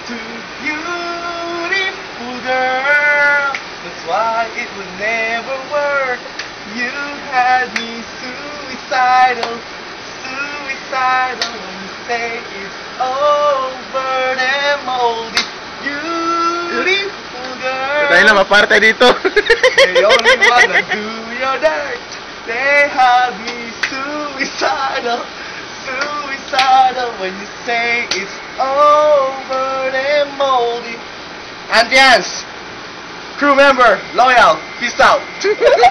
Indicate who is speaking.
Speaker 1: too beautiful, girl. That's why it would never work. You had me suicidal, suicidal. When you say it's over, then moldy, beautiful girl.
Speaker 2: Tayo na maparte dito.
Speaker 1: They only wanna do your dirt. They had me suicidal, suicidal. When you say it's over, then moldy. Auntie, crew member, loyal, peace out.